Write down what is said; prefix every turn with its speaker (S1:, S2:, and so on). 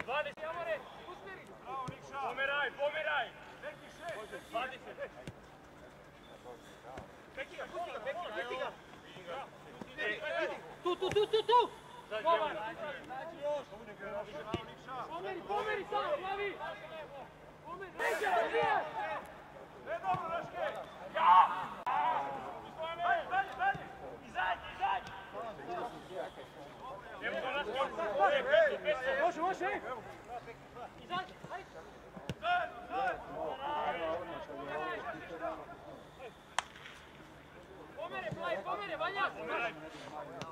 S1: 20, Amore, usmjeri. Bravo, Nikša. Pomeraj. Neki 6, 20. Peki ga. Tu. Dobar. Znači još. Pomeri samo, glavi. Neće. Ne dobro, Raške. Ja. Dalje. Izađi. Evo ga, Raške. Može. Izađi, hajde. Pomere, Vanja.